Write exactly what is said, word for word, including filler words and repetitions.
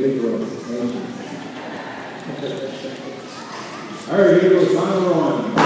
big growth. Thank you. All right, here goes final one.